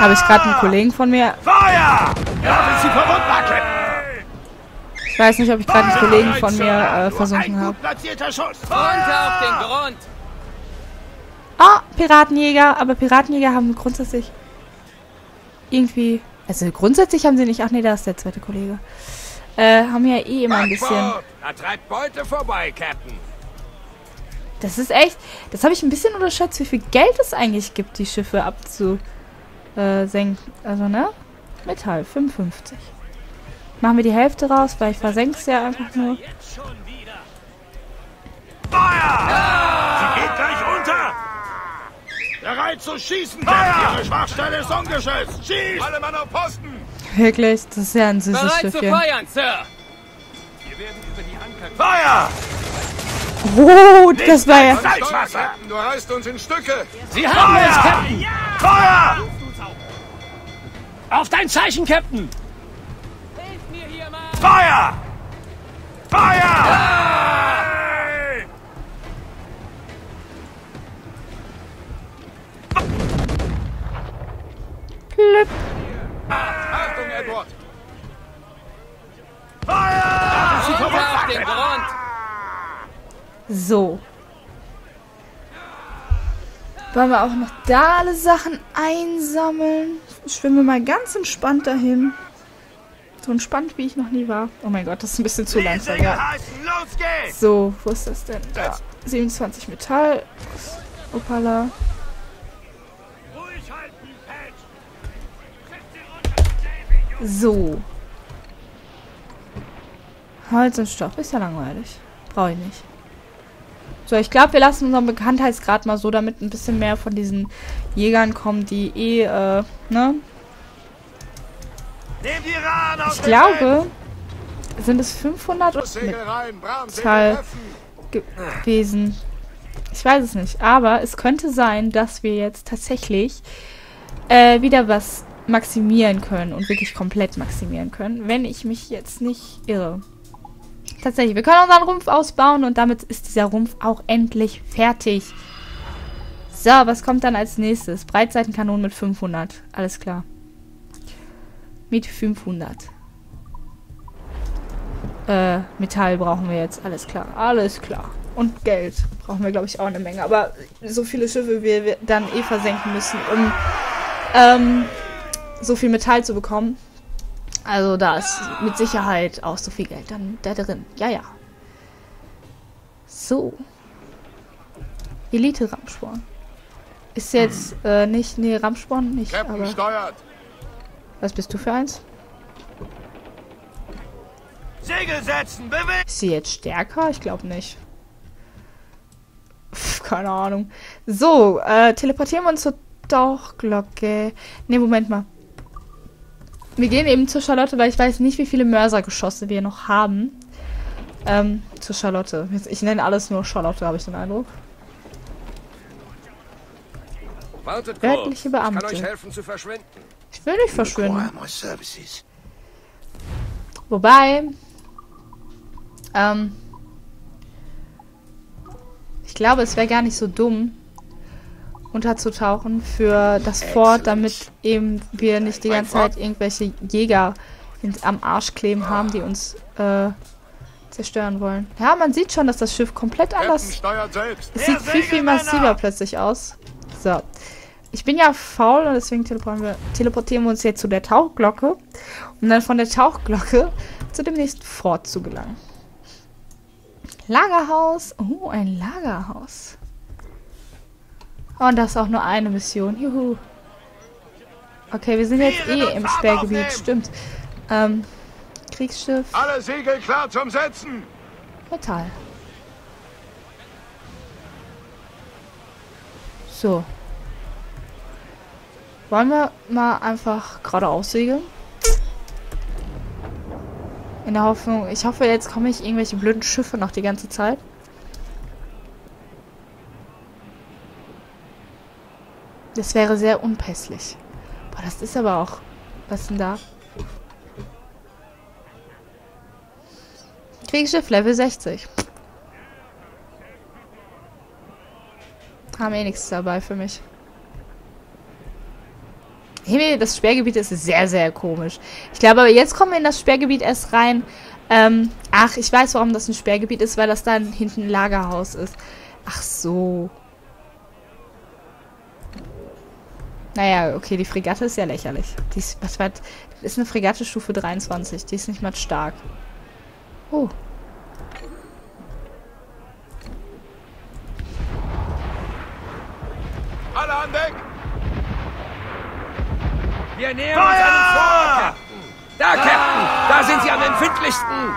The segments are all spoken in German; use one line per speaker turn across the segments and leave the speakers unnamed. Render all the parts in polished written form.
Habe ich gerade einen Kollegen von mir...
Feuer! Ja, Sie verwundbar, Captain!
Ich weiß nicht, ob ich gerade einen Kollegen von mir versunken habe.
Platzierter Schuss.
Runter auf den Grund!
Ah, Piratenjäger. Aber Piratenjäger haben grundsätzlich... irgendwie... Also grundsätzlich haben sie nicht... Ach nee, da ist der zweite Kollege. Haben ja eh immer ein bisschen...
Da treibt Beute vorbei, Captain.
Das ist echt... Das habe ich ein bisschen unterschätzt, wie viel Geld es eigentlich gibt, die Schiffe abzusenken. Also, ne? Metall, 55. Machen wir die Hälfte raus, weil ich versenke es ja einfach nur.
Feuer! Sie geht gleich unter! Bereit zu schießen, Captain! Ihre Schwachstelle ist ungeschützt! Schießt! Alle Mann auf Posten!
Wirklich, das ist ja ein süßes
Bereit zu
Schiffchen.
feuern, Sir!
Wir werden über die Anker... Feuer!
Oh, das war ja...
Salzwasser! Du reißt uns in Stücke!
Sie haben uns, Captain!
Feuer!
Auf dein Zeichen, Captain!
Feuer! Feuer!
Glück.
Achtung, Edward! Feuer! Sie
Runter auf den Grund!
So. Wollen wir auch noch da alle Sachen einsammeln? Schwimmen wir mal ganz entspannt dahin. So entspannt, wie ich noch nie war. Oh mein Gott, das ist ein bisschen zu langsam. Ja.
Los geht's!
So, wo ist das denn? Da. 27 Metall. Opala.
Ruhig halten, Page!
So. Holz und Stoff. Ist ja langweilig. Brauche ich nicht. So, ich glaube, wir lassen unseren Bekanntheitsgrad mal so, damit ein bisschen mehr von diesen Jägern kommen, die ne?
Nehmt die Rahn aus
Ich glaube, sind es 500 Metall gewesen. Ich weiß es nicht, aber es könnte sein, dass wir jetzt tatsächlich wieder was maximieren können und wirklich komplett maximieren können, wenn ich mich jetzt nicht irre. Tatsächlich, wir können unseren Rumpf ausbauen und damit ist dieser Rumpf auch endlich fertig. So, was kommt dann als nächstes? Breitseitenkanonen mit 500. Alles klar. Mit 500. Metall brauchen wir jetzt. Alles klar. Alles klar. Und Geld brauchen wir, glaube ich, auch eine Menge. Aber so viele Schiffe, wie wir dann eh versenken müssen, um so viel Metall zu bekommen. Also da ist mit Sicherheit auch so viel Geld dann da drin. Ja, ja. So. Elite-Ramsporn. Ist jetzt nicht... Nee, Ramsporn nicht,
Captain
aber...
steuert!
Was bist du für eins?
Segel setzen, bewegen!
Ist sie jetzt stärker? Ich glaube nicht. Pff, keine Ahnung. So, teleportieren wir uns zur Tauchglocke. Ne, Moment mal. Wir gehen eben zur Charlotte, weil ich weiß nicht, wie viele Mörsergeschosse wir noch haben. Zur Charlotte. Ich nenne alles nur Charlotte, habe ich den Eindruck.
Wartet
Örtliche
kurz. Ich kann
Beamte.
euch helfen zu verschwinden.
Ich will nicht verschwinden. Wobei, ich glaube, es wäre gar nicht so dumm, unterzutauchen für das Fort, damit eben wir nicht die ganze Zeit irgendwelche Jäger am Arsch kleben haben, die uns zerstören wollen. Ja, man sieht schon, dass das Schiff komplett anders...
Steuert selbst.
Es sieht viel massiver plötzlich aus. So. Ich bin ja faul und deswegen teleportieren wir uns jetzt zu der Tauchglocke, um dann von der Tauchglocke zu dem nächsten Fort zu gelangen. Lagerhaus. Oh, ein Lagerhaus. Und das ist auch nur eine Mission. Juhu. Okay, wir sind jetzt eh im Sperrgebiet. Stimmt. Kriegsschiff.
Alle Segel klar zum Setzen.
Metall. So. Wollen wir mal einfach geradeaus segeln? In der Hoffnung, ich hoffe, jetzt komme ich irgendwelche blöden Schiffe noch die ganze Zeit. Das wäre sehr unpässlich. Boah, das ist aber auch... Was ist denn da? Kriegsschiff Level 60. Haben eh nichts dabei für mich. Hey, das Sperrgebiet ist sehr, sehr komisch. Ich glaube, aber jetzt kommen wir in das Sperrgebiet erst rein. Ach, ich weiß, warum das ein Sperrgebiet ist, weil das dann hinten ein Lagerhaus ist. Ach so. Naja, okay, die Fregatte ist ja lächerlich. Die ist, das ist eine Fregatte Stufe 23. Die ist nicht mal stark. Oh.
Alle an Deck!
Wir nähern uns einem Fort, Captain. Da, Captain. Da sind sie am empfindlichsten.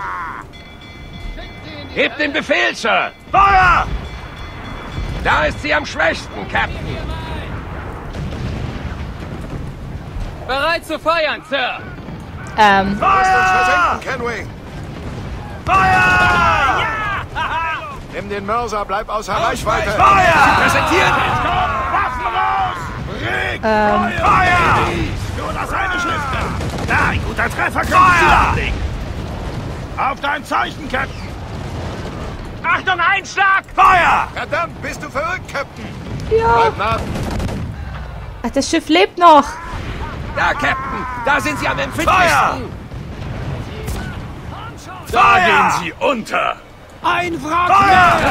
Hebt den Befehl, Sir! Feuer!
Da ist sie am schwächsten, Captain. Bereit zu feuern, Sir.
Lasst uns versenken, Kenway! Feuer! Ja! Nimm den Mörser, bleib außer Reichweite!
Feuer! Präsentieren!
Waffen raus! Reg! Feuer! Nur das eine Schiff! Da, ein guter Treffer können Sie ablegen! Auf dein Zeichen, Captain!
Achtung, Einschlag!
Feuer! Verdammt, bist du verrückt, Captain?
Ja.
Bleib nah!
Ach, das Schiff lebt noch.
Da, Captain. Da sind sie am empfindlichsten.
Da gehen Sie unter!
Ein Wrack mehr!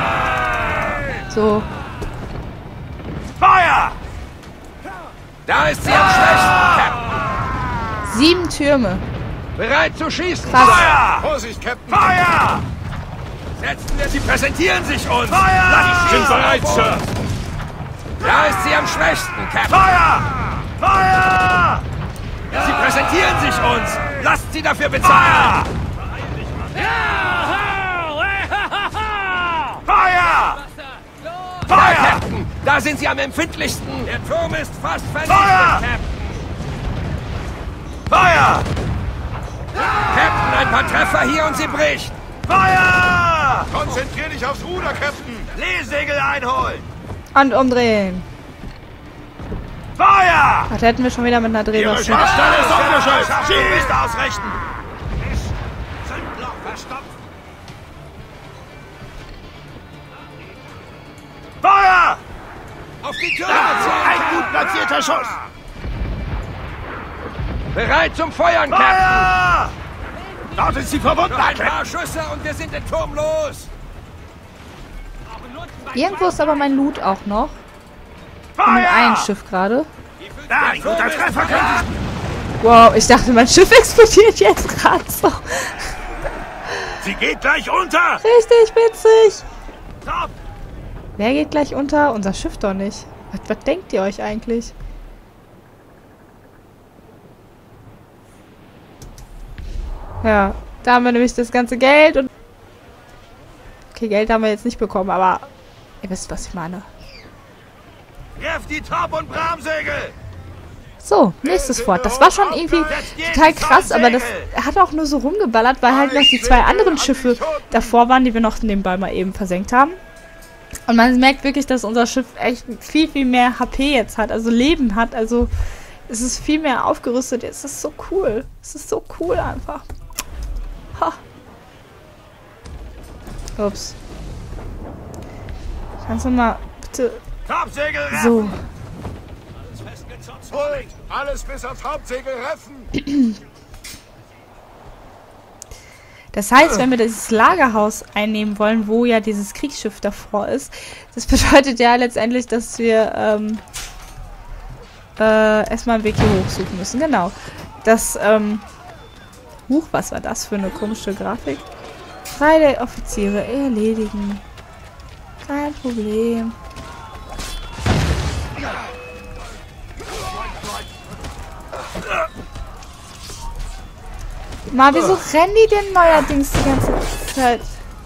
So.
Feuer!
Da ist sie am schwächsten, Captain.
7 Türme.
Bereit zu schießen.
Krass.
Feuer! Vorsicht, Captain! Feuer!
Setzen wir sie präsentieren sich uns.
Feuer! Sind bereit, Sir!
Da ist sie am schwächsten, Captain.
Feuer! Feuer!
Sie präsentieren sich uns. Lasst sie dafür bezahlen.
Feuer!
Da,
Feuer!
Captain. Da sind sie am empfindlichsten. Der Turm ist fast vernichtet,
Feuer!
Captain.
Feuer!
Captain, ein paar Treffer hier und sie bricht.
Feuer! Konzentrier dich aufs Ruder, Captain! Leesegel einholen!
Und umdrehen.
Feuer!
Ach, da hätten wir schon wieder mit einer
Ihre
Drehmaschine.
Schwachstelle ist umgeschützt! Schießt ausrichten! Zündloch verstopft! Feuer!
Auf die Türme
Ein
zu.
gut platzierter Schuss!
Bereit zum Feuern, Captain.
Feuer! Dort ist sie verwundet,
Noch ein
Captain!
paar Schüsse und wir sind den Turm los.
Irgendwo ist aber mein Loot auch noch. Und mit einem
Feuer!
Schiff gerade.
Da, ein guter Treffer könnte
Wow, ich dachte, mein Schiff explodiert jetzt gerade so.
Sie geht gleich unter!
Richtig witzig.
Top!
Wer geht gleich unter? Unser Schiff doch nicht. Was denkt ihr euch eigentlich? Ja, da haben wir nämlich das ganze Geld und... Okay, Geld haben wir jetzt nicht bekommen, aber... Ihr wisst, was ich meine.
Treff die Top- und Bramsegel!
So, nächstes Fort. Das war schon irgendwie total krass, aber das hat auch nur so rumgeballert, weil halt noch die 2 anderen Schiffe davor waren, die wir noch nebenbei mal eben versenkt haben. Und man merkt wirklich, dass unser Schiff echt viel, viel mehr HP jetzt hat, also Leben hat, also es ist viel mehr aufgerüstet. Es ist so cool. Es ist so cool einfach. Ha. Ups. Kannst du mal bitte...
Topsegel reffen!
So.
Alles festgezotzt. Holt! Alles bis aufs Hauptsegel reffen!
Das heißt, wenn wir dieses Lagerhaus einnehmen wollen, wo ja dieses Kriegsschiff davor ist, das bedeutet ja letztendlich, dass wir erstmal einen Weg hier hochsuchen müssen. Genau. Das, was war das für eine komische Grafik? 3 der Offiziere erledigen. Kein Problem. Mal, wieso rennen die denn neuerdings die ganze Zeit?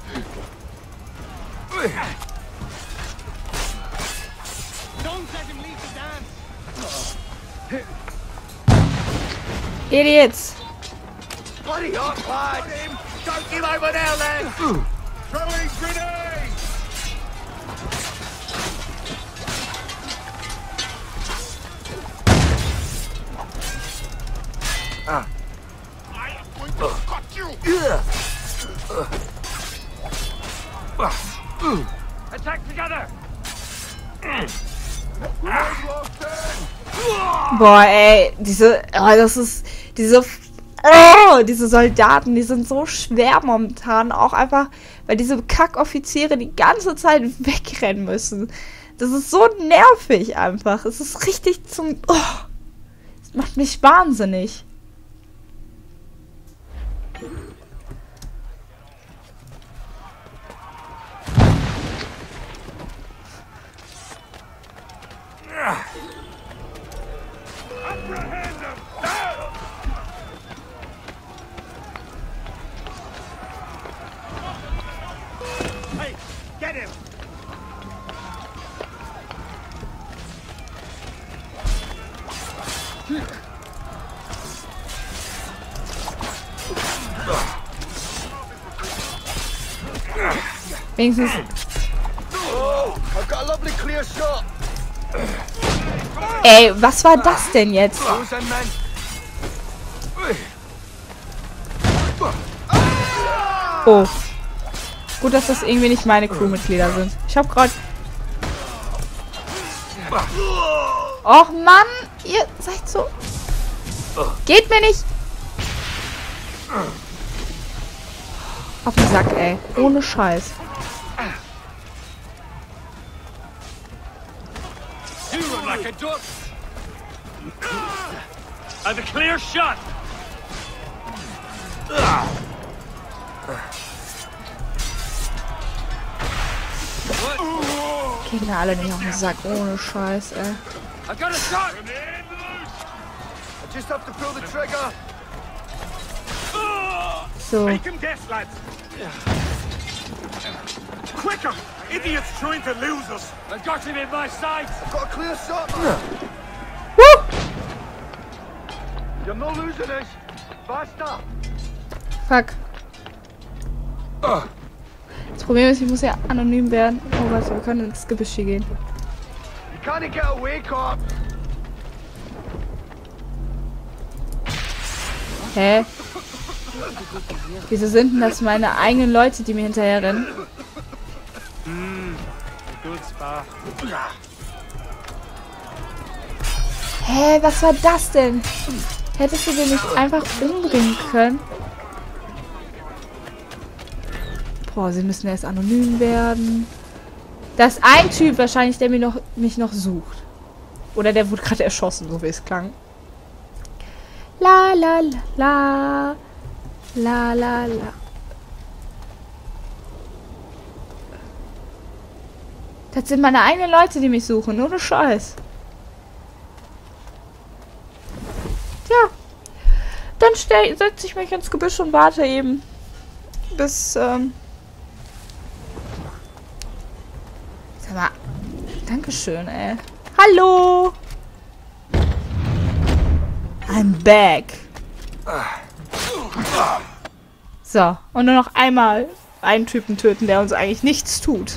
Idiots!
Buddy, up, lad! Don't give over there, lad! Throwing grenades!
Attack together.
Boah, ey, diese Soldaten, die sind so schwer momentan. Auch einfach, weil diese Kackoffiziere die ganze Zeit wegrennen müssen. Das ist so nervig einfach. Es ist richtig das macht mich wahnsinnig.
Hey, get him!
Wenigstens.
Oh, I've got a lovely clear shot.
Ey, was war das denn jetzt? Oh. Gut, dass das irgendwie nicht meine Crewmitglieder sind. Ich hab grad... Och Mann, ihr seid so... Geht mir nicht! Auf den Sack, ey. Ohne Scheiß.
You look like a duck. I've a clear shot.
Gehen mir alle nicht auf den Sack. Ohne Scheiß, ey.
I've got a shot. I just have to pull the trigger.
So.
Make him guess, lads. Quicker! Idiot's trying to lose us. I've got him in my sights. I've got a clear shot, man.
Woo!
You're not losing this. Faster.
Fuck. Das Problem ist, ich muss ja anonym werden. Oh, warte, wir können ins Gebüsch hier gehen.
You can't get away, cop.
Hä? Wieso sind denn das meine eigenen Leute, die mir hinterher rennen? Hä, was war das denn? Hättest du den nicht einfach umbringen können? Boah, sie müssen erst anonym werden. Da ist ein Typ wahrscheinlich, der mich noch sucht. Oder der wurde gerade erschossen, so wie es klang. La la la la. La la la. Das sind meine eigenen Leute, die mich suchen. Ohne Scheiß. Tja. Dann setze ich mich ins Gebüsch und warte eben. Bis, Sag mal. Dankeschön, ey. Hallo. I'm back. So, und nur noch einmal einen Typen töten, der uns eigentlich nichts tut.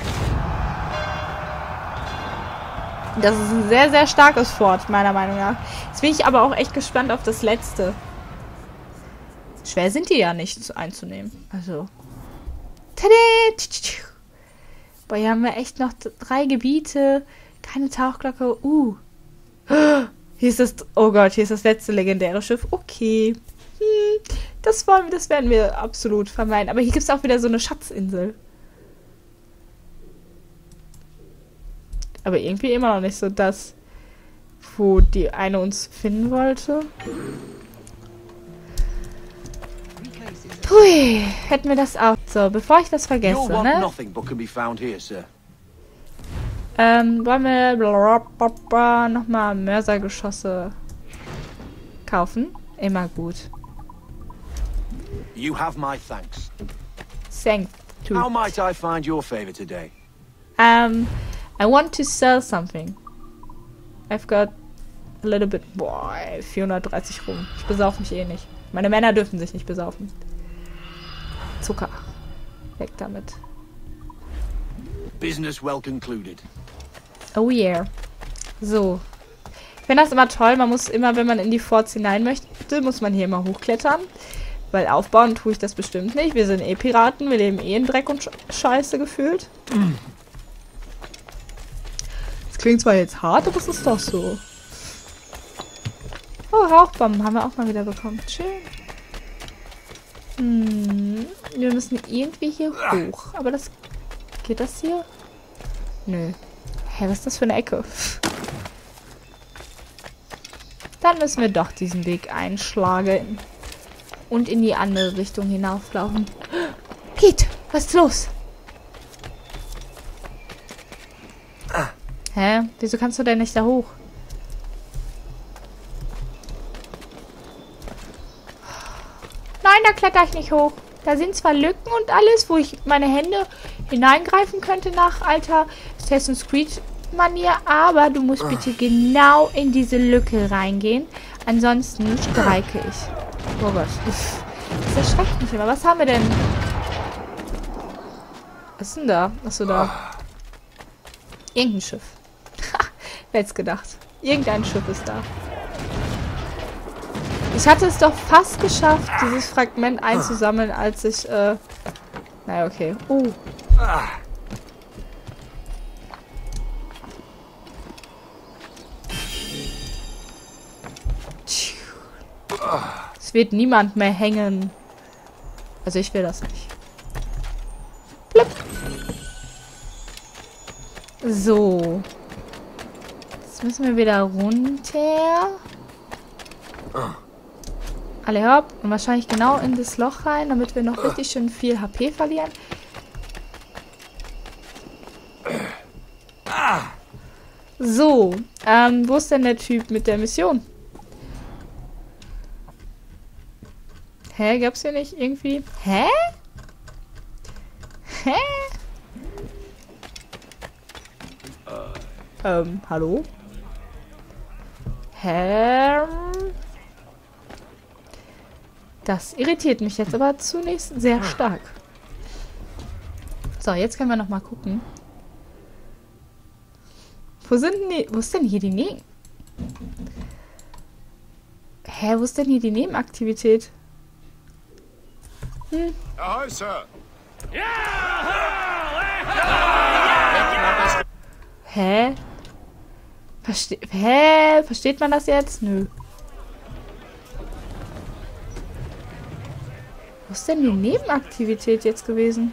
Das ist ein sehr, sehr starkes Fort, meiner Meinung nach. Jetzt bin ich aber auch echt gespannt auf das letzte. Schwer sind die ja nicht einzunehmen. Also. Tada! Boah, hier haben wir echt noch 3 Gebiete. Keine Tauchglocke. Hier ist das... Oh Gott, hier ist das letzte legendäre Schiff. Okay. Das werden wir absolut vermeiden. Aber hier gibt es auch wieder so eine Schatzinsel. Aber irgendwie immer noch nicht so das, wo die eine uns finden wollte. Hui, hätten wir das auch. So, bevor ich das vergesse, ne? Wollen wir nochmal Mörsergeschosse kaufen? Immer gut.
You have my thanks.
Thank you.
How might I find your favor today?
I want to sell something. I've got a little bit... Boah, ey, 430 rum. Ich besaufe mich eh nicht. Meine Männer dürfen sich nicht besaufen. Zucker. Weg damit.
Business well concluded.
Oh yeah. So. Ich finde das immer toll. Man muss immer, wenn man in die Forts hinein möchte, muss man hier immer hochklettern. Weil aufbauen tue ich das bestimmt nicht. Wir sind eh Piraten. Wir leben eh in Dreck und Scheiße gefühlt. Das klingt zwar jetzt hart, aber es ist doch so. Oh, Rauchbomben haben wir auch mal wieder bekommen. Schön. Wir müssen irgendwie hier hoch. Aber das... Geht das hier? Nö. Hä, was ist das für eine Ecke? Dann müssen wir doch diesen Weg einschlagen. Und in die andere Richtung hinauflaufen. Pete, was ist los? Hä? Wieso kannst du denn nicht da hoch? Nein, da kletter ich nicht hoch. Da sind zwar Lücken und alles, wo ich meine Hände hineingreifen könnte nach alter Assassin's Creed Manier, aber du musst bitte genau in diese Lücke reingehen. Ansonsten streike ich. Oh Gott. Das erschreckt mich immer. Was haben wir denn? Was ist denn da? Achso, da. Irgendein Schiff. Wer hätte es gedacht? Irgendein Schiff ist da. Ich hatte es doch fast geschafft, dieses Fragment einzusammeln, als ich, naja, okay. Es wird niemand mehr hängen. Also ich will das nicht. Blip. So. Jetzt müssen wir wieder runter. Alle hopp. Und wahrscheinlich genau in das Loch rein, damit wir noch richtig schön viel HP verlieren. So. Wo ist denn der Typ mit der Mission? Hä? Gab's hier nicht irgendwie? Hä? Hä? Hallo? Hä? Das irritiert mich jetzt aber zunächst sehr stark. So, jetzt können wir noch mal gucken. Wo ist denn hier die Hä, wo ist denn hier die Nebenaktivität?
Ahoi, Sir.
Hä? Versteht man das jetzt? Nö. Wo ist denn die Nebenaktivität jetzt gewesen?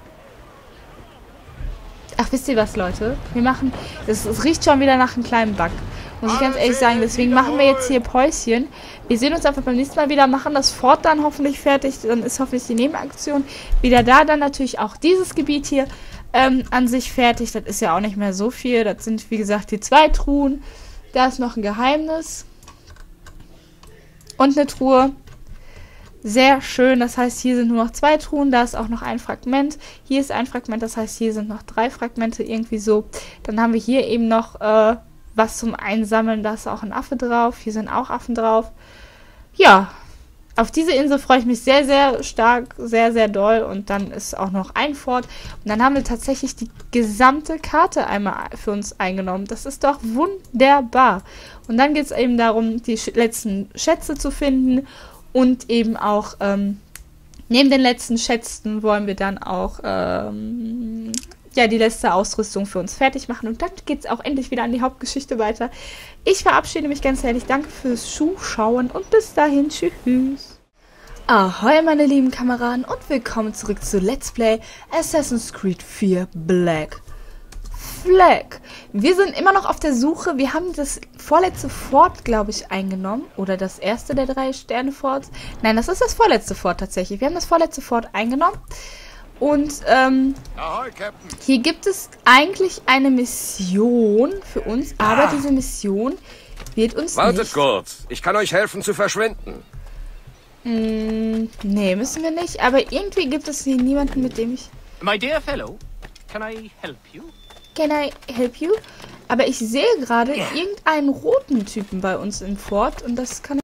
Ach, wisst ihr was, Leute? Wir machen... Es riecht schon wieder nach einem kleinen Bug. Muss ich ganz ehrlich sagen. Deswegen machen wir jetzt hier Päuschen. Wir sehen uns einfach beim nächsten Mal wieder. Machen das Fort dann hoffentlich fertig. Dann ist hoffentlich die Nebenaktion wieder da. Dann natürlich auch dieses Gebiet hier an sich fertig. Das ist ja auch nicht mehr so viel. Das sind, wie gesagt, die 2 Truhen. Da ist noch ein Geheimnis. Und eine Truhe. Sehr schön, das heißt, hier sind nur noch 2 Truhen, da ist auch noch ein Fragment. Hier ist ein Fragment, das heißt, hier sind noch 3 Fragmente, irgendwie so. Dann haben wir hier eben noch was zum Einsammeln, da ist auch ein Affe drauf. Hier sind auch Affen drauf. Ja, auf diese Insel freue ich mich sehr, sehr stark, sehr, sehr doll. Und dann ist auch noch ein Fort. Und dann haben wir tatsächlich die gesamte Karte einmal für uns eingenommen. Das ist doch wunderbar. Und dann geht es eben darum, die letzten Schätze zu finden. Und eben auch neben den letzten Schätzen wollen wir dann auch ja, die letzte Ausrüstung für uns fertig machen. Und dann geht es auch endlich wieder an die Hauptgeschichte weiter. Ich verabschiede mich ganz herzlich. Danke fürs Zuschauen und bis dahin. Tschüss. Ahoi, meine lieben Kameraden und willkommen zurück zu Let's Play Assassin's Creed 4 Black Flag. Wir sind immer noch auf der Suche. Wir haben das vorletzte Fort, glaube ich, eingenommen. Oder das erste der 3 Sterne-Forts. Nein, das ist das vorletzte Fort tatsächlich. Wir haben das vorletzte Fort eingenommen. Und hier gibt es eigentlich eine Mission für uns. Aber diese Mission wird uns
Wartet kurz. Ich kann euch helfen zu verschwinden.
Nee, müssen wir nicht. Aber irgendwie gibt es hier niemanden, mit dem ich...
My dear fellow, can I help you?
Can I help you? Aber ich sehe gerade irgendeinen roten Typen bei uns im Fort und das kann